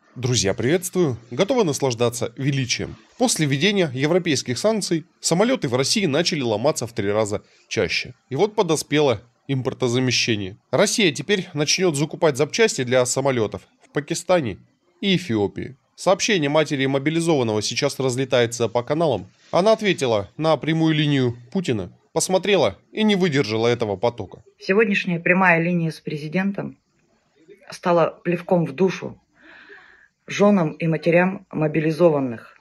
Друзья, приветствую! Готовы наслаждаться величием? После введения европейских санкций самолеты в России начали ломаться в 3 раза чаще. И вот подоспело импортозамещение. Россия теперь начнет закупать запчасти для самолетов в Пакистане и Эфиопии. Сообщение матери мобилизованного сейчас разлетается по каналам. Она ответила на прямую линию Путина, посмотрела и не выдержала этого потока. Сегодняшняя прямая линия с президентом стала плевком в душу женам и матерям мобилизованных.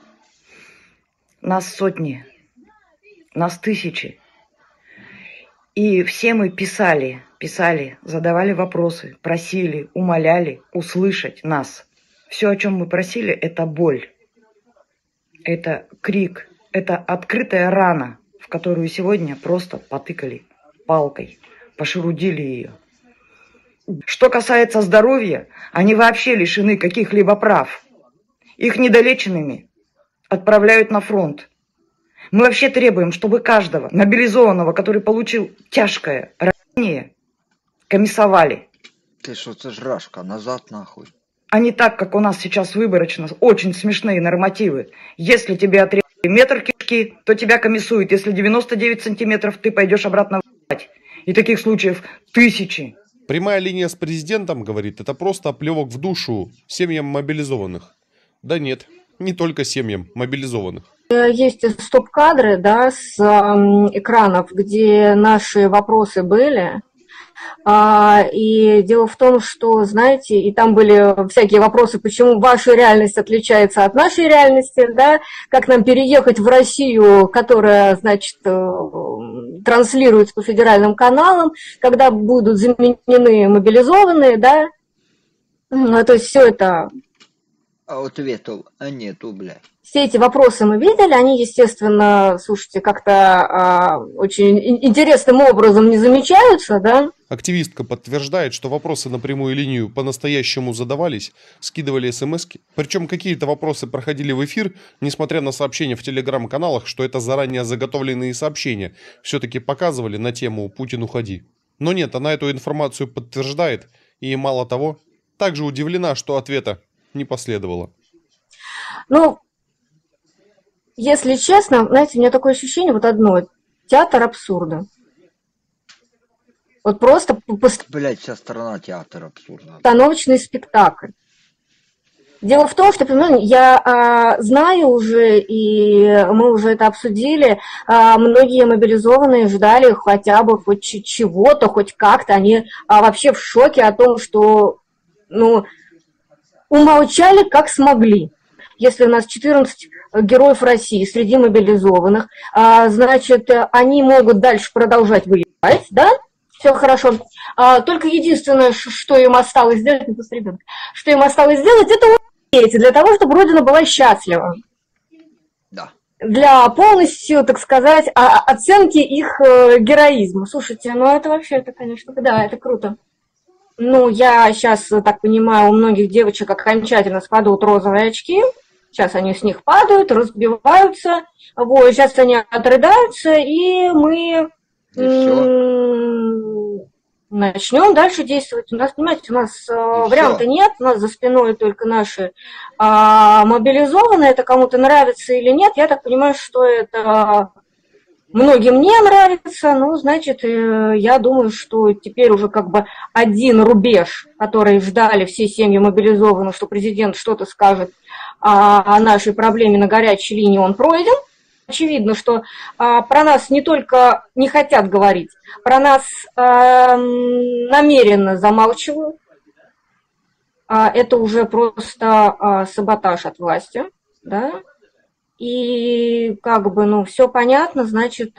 Нас сотни, нас тысячи. И все мы писали, задавали вопросы, просили, умоляли услышать нас. Все, о чем мы просили, это боль, это крик, это открытая рана, в которую сегодня просто потыкали палкой, пошерудили ее. Что касается здоровья, они вообще лишены каких-либо прав. Их недолеченными отправляют на фронт. Мы вообще требуем, чтобы каждого мобилизованного, который получил тяжкое ранение, комиссовали. Ты что, це ж рашка, назад нахуй. А не так, как у нас сейчас выборочно, очень смешные нормативы. Если тебе отрезали метр кишки, то тебя комиссуют. Если 99 сантиметров, ты пойдешь обратно в***ь. И таких случаев тысячи. Прямая линия с президентом, говорит, это просто оплевок в душу семьям мобилизованных. Да нет, не только семьям мобилизованных. Есть стоп-кадры, да, с экранов, где наши вопросы были. И дело в том, что, знаете, и там были всякие вопросы, почему ваша реальность отличается от нашей реальности, да, как нам переехать в Россию, которая, значит, транслируется по федеральным каналам, когда будут заменены мобилизованные, да, то есть все это... А ответов нету, блядь. Все эти вопросы мы видели, они, естественно, слушайте, как-то очень интересным образом не замечаются, да. Активистка подтверждает, что вопросы на прямую линию по-настоящему задавались, скидывали смски. Причем какие-то вопросы проходили в эфир, несмотря на сообщения в телеграм-каналах, что это заранее заготовленные сообщения. Все-таки показывали на тему «Путин, уходи». Но нет, она эту информацию подтверждает и, мало того, также удивлена, что ответа не последовало. Ну, если честно, знаете, у меня такое ощущение, вот одно, театр абсурда. Вот просто Блядь, вся страна театр абсурда. постановочный спектакль. Дело в том, что, понимаете, я знаю уже, и мы уже это обсудили, многие мобилизованные ждали хотя бы хоть чего-то, хоть как-то, они вообще в шоке о том, что, ну, умолчали как смогли. Если у нас 14 героев России среди мобилизованных, значит, они могут дальше продолжать воевать, да? Все хорошо. Только единственное, что им осталось сделать, что им осталось сделать, это умереть, для того, чтобы Родина была счастлива. Да. Для полностью, так сказать, оценки их героизма. Слушайте, ну это вообще, это, конечно, да, это круто. Ну, я сейчас так понимаю, у многих девочек окончательно спадут розовые очки. Сейчас они с них падают, разбиваются. Вот, сейчас они отрыдаются, и мы начнем дальше действовать. У нас, понимаете, у нас варианта нет, у нас за спиной только наши мобилизованные. Это кому-то нравится или нет, я так понимаю, что это... Многим не нравится, ну, значит, я думаю, что теперь уже как бы один рубеж, который ждали все семьи мобилизованных, что президент что-то скажет о нашей проблеме на горячей линии, он пройден. Очевидно, что про нас не только не хотят говорить, про нас намеренно замалчивают. Это уже просто саботаж от власти, да. И как бы, ну, все понятно, значит,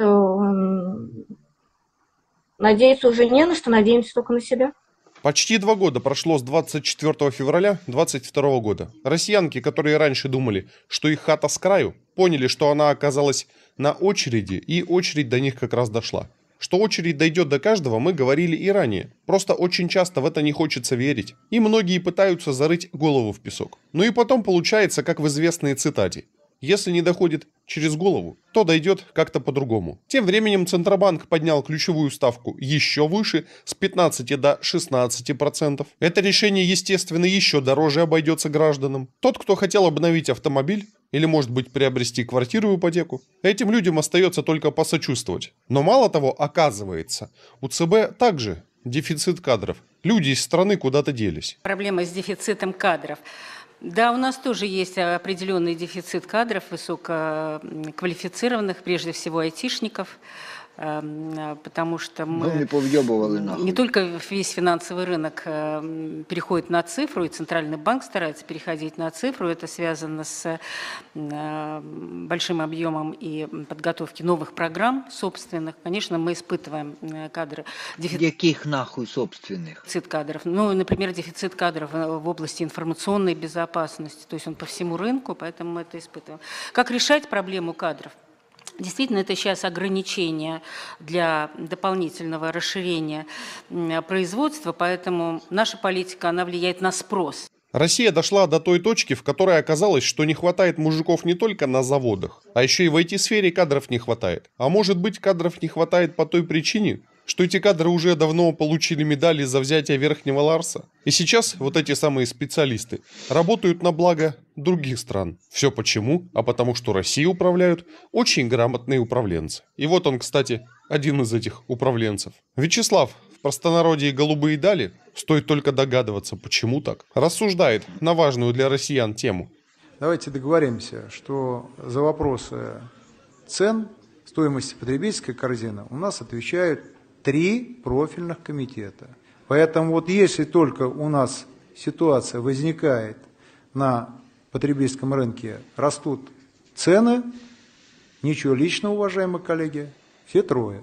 надеяться уже не на что, надеемся только на себя. Почти 2 года прошло с 24 февраля 2022 года. Россиянки, которые раньше думали, что их хата с краю, поняли, что она оказалась на очереди, и очередь до них как раз дошла. Что очередь дойдет до каждого, мы говорили и ранее. Просто очень часто в это не хочется верить. И многие пытаются зарыть голову в песок. Ну и потом получается, как в известной цитате. Если не доходит через голову, то дойдет как-то по-другому. Тем временем Центробанк поднял ключевую ставку еще выше, с 15 до 16%. Это решение, естественно, еще дороже обойдется гражданам. Тот, кто хотел обновить автомобиль, или, может быть, приобрести квартиру в ипотеку, этим людям остается только посочувствовать. Но мало того, оказывается, у ЦБ также дефицит кадров. Люди из страны куда-то делись. Проблема с дефицитом кадров. Да, у нас тоже есть определенный дефицит кадров, высококвалифицированных, прежде всего айтишников, потому что мы не повъебывали нахуй. не только весь финансовый рынок переходит на цифру, и Центральный банк старается переходить на цифру. Это связано с большим объемом и подготовки новых программ собственных. Конечно, мы испытываем кадры. Яких нахуй собственных? Дефицит кадров. Ну, например, дефицит кадров в области информационной безопасности. То есть он по всему рынку, поэтому мы это испытываем. Как решать проблему кадров? Действительно, это сейчас ограничение для дополнительного расширения производства, поэтому наша политика, она влияет на спрос. Россия дошла до той точки, в которой оказалось, что не хватает мужиков не только на заводах, а еще и в IT-сфере кадров не хватает. А может быть, кадров не хватает по той причине, что эти кадры уже давно получили медали за взятие Верхнего Ларса. И сейчас вот эти самые специалисты работают на благо других стран. Все почему? А потому что Россией управляют очень грамотные управленцы. И вот он, кстати, один из этих управленцев. Вячеслав, в простонародье «голубые дали», стоит только догадываться, почему так, рассуждает на важную для россиян тему. Давайте договоримся, что за вопросы цен, стоимости потребительской корзины у нас отвечают 3 профильных комитета. Поэтому вот если только у нас ситуация возникает на потребительском рынке, растут цены, ничего личного, уважаемые коллеги, все 3.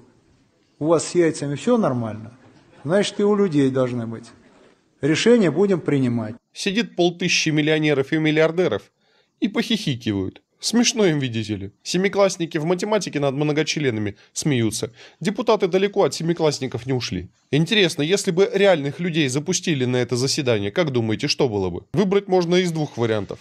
У вас с яйцами все нормально, значит и у людей должны быть. Решения будем принимать. Сидит 500 миллионеров и миллиардеров и похихикивают. Смешно им, видите ли. Семиклассники в математике над многочленами смеются. Депутаты далеко от семиклассников не ушли. Интересно, если бы реальных людей запустили на это заседание, как думаете, что было бы? Выбрать можно из 2 вариантов.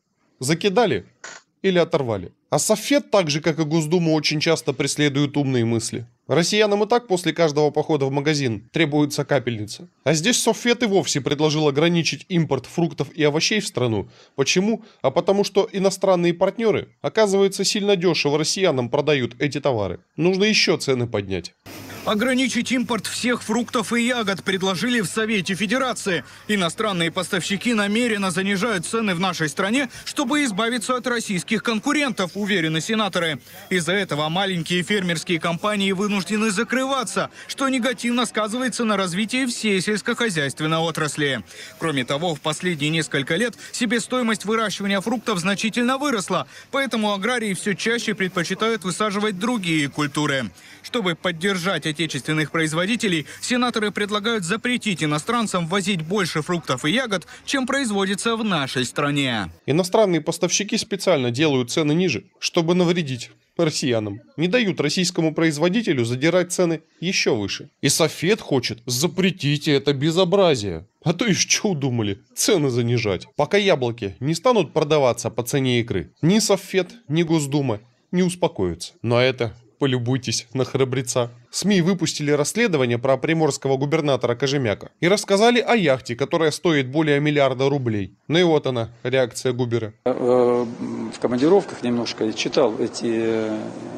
Закидали или оторвали. А Софет, так же как и Госдума, очень часто преследуют умные мысли. Россиянам и так после каждого похода в магазин требуется капельница. А здесь Софет и вовсе предложил ограничить импорт фруктов и овощей в страну. Почему? А потому что иностранные партнеры, оказывается, сильно дешево россиянам продают эти товары. Нужно еще цены поднять. Ограничить импорт всех фруктов и ягод предложили в Совете Федерации. Иностранные поставщики намеренно занижают цены в нашей стране, чтобы избавиться от российских конкурентов, уверены сенаторы. Из-за этого маленькие фермерские компании вынуждены закрываться, что негативно сказывается на развитии всей сельскохозяйственной отрасли. Кроме того, в последние несколько лет себестоимость выращивания фруктов значительно выросла, поэтому аграрии все чаще предпочитают высаживать другие культуры. Чтобы поддержать отечественных производителей, сенаторы предлагают запретить иностранцам ввозить больше фруктов и ягод, чем производится в нашей стране. Иностранные поставщики специально делают цены ниже, чтобы навредить россиянам. Не дают российскому производителю задирать цены еще выше. И Софет хочет: запретите это безобразие. А то еще что удумали? Цены занижать. Пока яблоки не станут продаваться по цене икры, ни Софет, ни Госдума не успокоятся. Но это... Полюбуйтесь на храбреца. СМИ выпустили расследование про приморского губернатора Кожемяка и рассказали о яхте, которая стоит более миллиарда рублей. Ну и вот она, реакция Губера. В командировках немножко читал эти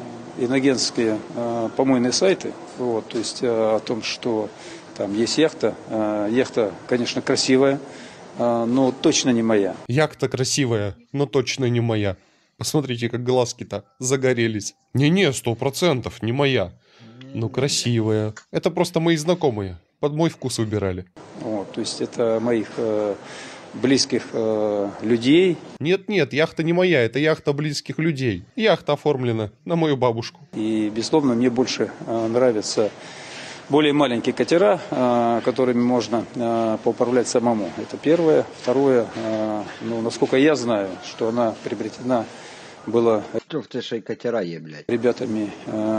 иногенские помойные сайты, вот, то есть о том, что там есть яхта. Яхта, конечно, красивая, но точно не моя. Яхта красивая, но точно не моя. Посмотрите, как глазки-то загорелись. Не-не, 100%, не моя. Но красивая. Это просто мои знакомые. Под мой вкус выбирали. Вот, то есть это моих близких людей. Нет-нет, яхта не моя, это яхта близких людей. Яхта оформлена на мою бабушку. И, безусловно, мне больше нравятся более маленькие катера, которыми можно поуправлять самому. Это первое. Второе, ну, насколько я знаю, что она приобретена была Что в те ще й катера є, блядь? ребятами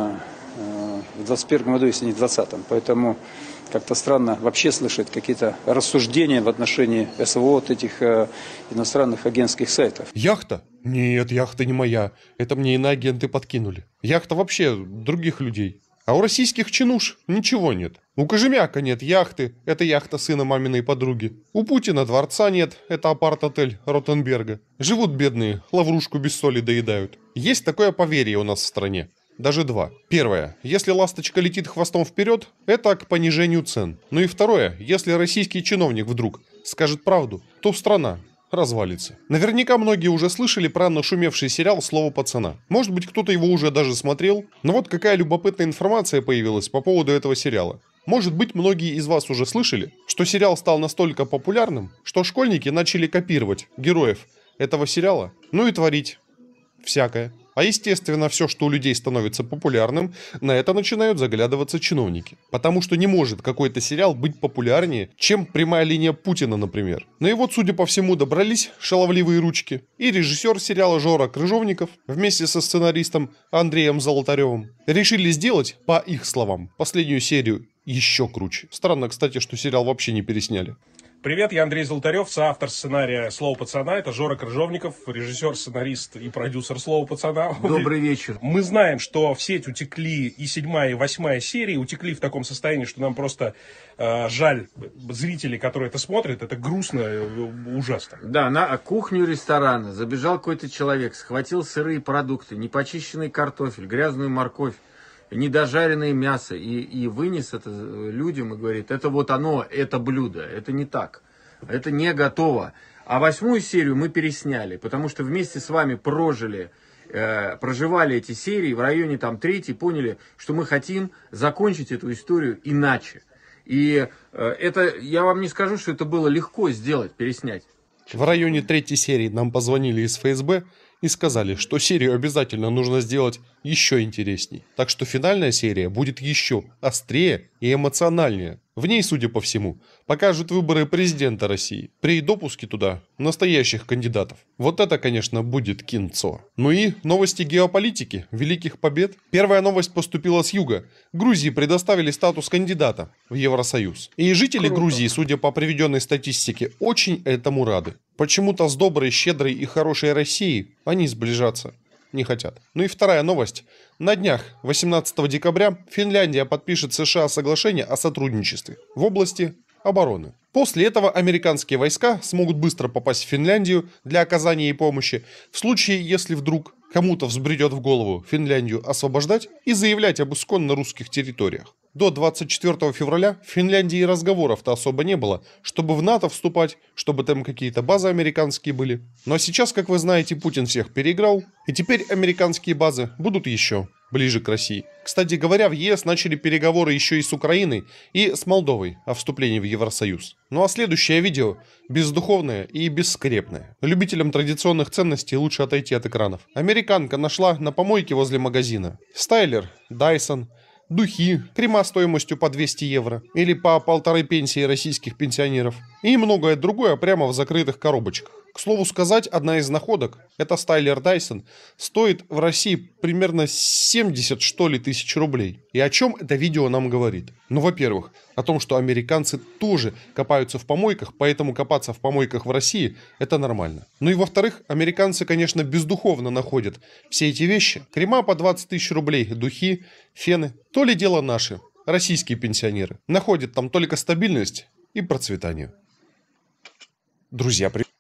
в 2021 году, если не в 2020. Поэтому как-то странно вообще слышать какие-то рассуждения в отношении СВО вот этих иностранных агентских сайтов. Яхта? Нет, яхта не моя. Это мне иноагенты подкинули. Яхта вообще других людей. А у российских чинуш ничего нет. У Кожемяка нет яхты, это яхта сына маминой подруги. У Путина дворца нет, это апарт-отель Ротенберга. Живут бедные, лаврушку без соли доедают. Есть такое поверье у нас в стране. Даже два. Первое. Если ласточка летит хвостом вперед, это к понижению цен. Ну и второе. Если российский чиновник вдруг скажет правду, то страна развалится. Наверняка многие уже слышали про нашумевший сериал «Слово пацана». Может быть, кто-то его уже даже смотрел. Но вот какая любопытная информация появилась по поводу этого сериала. Может быть, многие из вас уже слышали, что сериал стал настолько популярным, что школьники начали копировать героев этого сериала, ну и творить всякое. А естественно, все, что у людей становится популярным, на это начинают заглядываться чиновники. Потому что не может какой-то сериал быть популярнее, чем «Прямая линия Путина», например. Ну и вот, судя по всему, добрались шаловливые ручки. И режиссер сериала Жора Крыжовников вместе со сценаристом Андреем Золотаревым решили сделать, по их словам, последнюю серию еще круче. Странно, кстати, что сериал вообще не пересняли. Привет, я Андрей Золотарев, соавтор сценария «Слово пацана». Это Жора Крыжовников, режиссер, сценарист и продюсер «Слова пацана». Добрый вечер. Мы знаем, что в сеть утекли и 7-я, и 8-я серии, утекли в таком состоянии, что нам просто жаль зрителей, которые это смотрят. Это грустно, ужасно. Да, на кухню ресторана забежал какой-то человек, схватил сырые продукты, непочищенный картофель, грязную морковь, недожаренное мясо и вынес это людям и говорит, это вот оно, это блюдо, это не так, это не готово. А 8-ю серию мы пересняли, потому что вместе с вами проживали эти серии, в районе там 3-й поняли, что мы хотим закончить эту историю иначе. И это, я вам не скажу, что это было легко сделать, переснять. В районе 3-й серии нам позвонили из ФСБ и сказали, что серию обязательно нужно сделать еще интересней. Так что финальная серия будет еще острее и эмоциональнее. В ней, судя по всему, покажут выборы президента России при допуске туда настоящих кандидатов. Вот это, конечно, будет кинцо. Ну и новости геополитики, великих побед. Первая новость поступила с юга. Грузии предоставили статус кандидата в Евросоюз. И жители Грузии, судя по приведенной статистике, очень этому рады. Почему-то с доброй, щедрой и хорошей Россией они сближаться не хотят. Ну и вторая новость. На днях, 18 декабря, Финляндия подпишет с США соглашение о сотрудничестве в области обороны. После этого американские войска смогут быстро попасть в Финляндию для оказания ей помощи, в случае, если вдруг кому-то взбредет в голову Финляндию освобождать и заявлять об исконно русских территориях. До 24 февраля в Финляндии разговоров-то особо не было, чтобы в НАТО вступать, чтобы там какие-то базы американские были. Но сейчас, как вы знаете, Путин всех переиграл, и теперь американские базы будут еще ближе к России. Кстати говоря, в ЕС начали переговоры еще и с Украиной, и с Молдовой о вступлении в Евросоюз. Ну а следующее видео бездуховное и бесскрепное. Любителям традиционных ценностей лучше отойти от экранов. Американка нашла на помойке возле магазина стайлер, Dyson, духи, крема стоимостью по 200 евро или по 1,5 пенсии российских пенсионеров и многое другое прямо в закрытых коробочках. К слову сказать, одна из находок, это стайлер Dyson, стоит в России примерно 70 что ли тысяч рублей. И о чем это видео нам говорит? Ну, во-первых, о том, что американцы тоже копаются в помойках, поэтому копаться в помойках в России это нормально. Ну и во-вторых, американцы, конечно, бездуховно находят все эти вещи. Крема по 20 тысяч рублей, духи, фены. То ли дело наши, российские пенсионеры. Находят там только стабильность и процветание. Друзья, привет.